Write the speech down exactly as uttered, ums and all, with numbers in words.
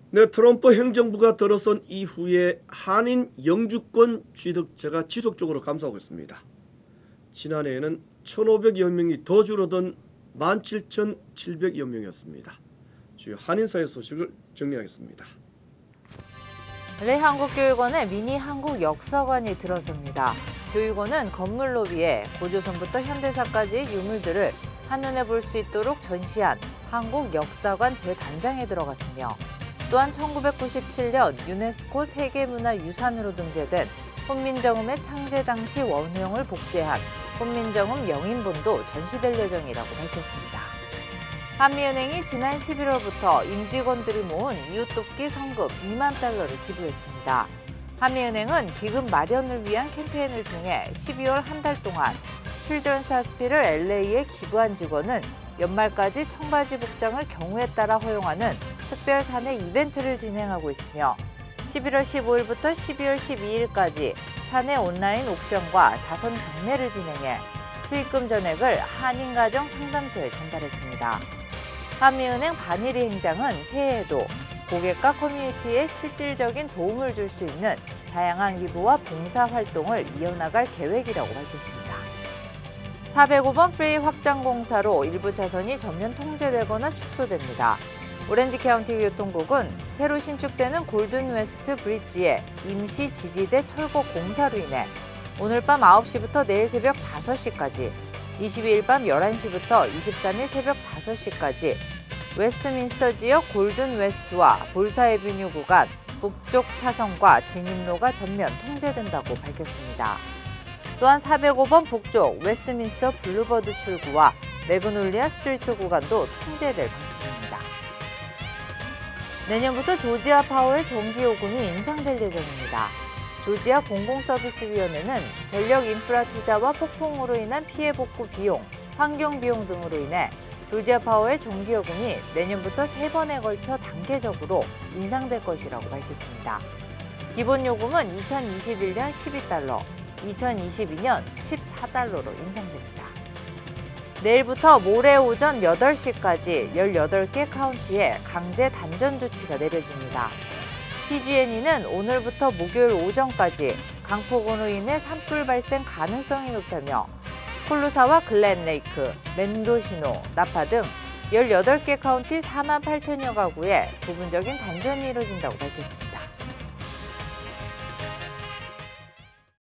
네, 트럼프 행정부가 들어선 이후에 한인 영주권 취득자가 지속적으로 감소하고 있습니다. 지난해에는 천오백여 명이 더 줄어든 만 칠천칠백여 명이었습니다. 주요 한인사회 소식을 정리하겠습니다. 래 한국교육원에 미니 한국역사관이 들어섭니다. 교육원은 건물 로비에 고조선부터 현대사까지의 유물들을 한눈에 볼 수 있도록 전시한 한국역사관 제단장에 들어갔으며 또한 천구백구십칠 년 유네스코 세계문화유산으로 등재된 훈민정음의 창제 당시 원형을 복제한 훈민정음 영인본도 전시될 예정이라고 밝혔습니다. 한미은행이 지난 십일월부터 임직원들이 모은 이웃돕기 성금 이만 달러를 기부했습니다. 한미은행은 기금 마련을 위한 캠페인을 통해 십이월 한 달 동안 칠드런스 하스피를 엘에이에 기부한 직원은 연말까지 청바지 복장을 경우에 따라 허용하는 특별 사내 이벤트를 진행하고 있으며 십일월 십오일부터 십이월 십이일까지 사내 온라인 옥션과 자선 경매를 진행해 수익금 전액을 한인가정 상담소에 전달했습니다. 한미은행 반일이 행장은 새해에도 고객과 커뮤니티에 실질적인 도움을 줄 수 있는 다양한 기부와 봉사활동을 이어나갈 계획이라고 밝혔습니다. 사백오 번 프레이 확장 공사로 일부 차선이 전면 통제되거나 축소됩니다. 오렌지 카운티 교통국은 새로 신축되는 골든 웨스트 브릿지의 임시 지지대 철거 공사로 인해 오늘 밤 아홉 시부터 내일 새벽 다섯 시까지, 이십이일 밤 열한 시부터 이십삼일 새벽 다섯 시까지 웨스트민스터 지역 골든 웨스트와 볼사 애비뉴 구간 북쪽 차선과 진입로가 전면 통제된다고 밝혔습니다. 또한 사백오 번 북쪽 웨스트민스터 블루버드 출구와 매그놀리아 스트리트 구간도 통제될 방침입니다. 내년부터 조지아 파워의 전기요금이 인상될 예정입니다. 조지아 공공서비스위원회는 전력 인프라 투자와 폭풍으로 인한 피해 복구 비용, 환경 비용 등으로 인해 조지아 파워의 전기요금이 내년부터 세 번에 걸쳐 단계적으로 인상될 것이라고 밝혔습니다. 기본 요금은 이천이십일 년 십이 달러, 이천이십이 년 십사 달러로 인상됩니다. 내일부터 모레 오전 여덟 시까지 열여덟 개 카운티에 강제 단전 조치가 내려집니다. 피지앤이는 오늘부터 목요일 오전까지 강폭우로 인해 산불 발생 가능성이 높다며 콜루사와 글렌레이크, 멘도시노, 나파 등 열여덟 개 카운티 사만 팔천여 가구에 부분적인 단전이 이뤄진다고 밝혔습니다.